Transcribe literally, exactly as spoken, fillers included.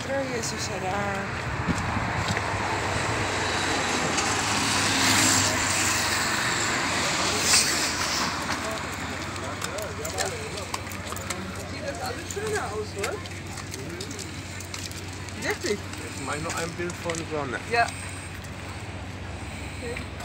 Kör, Jesus er daar. Sieht das alles schöner aus, oder? Wirklich? Jetzt mache ich noch ein Bild von Sonne. Ja. Okay.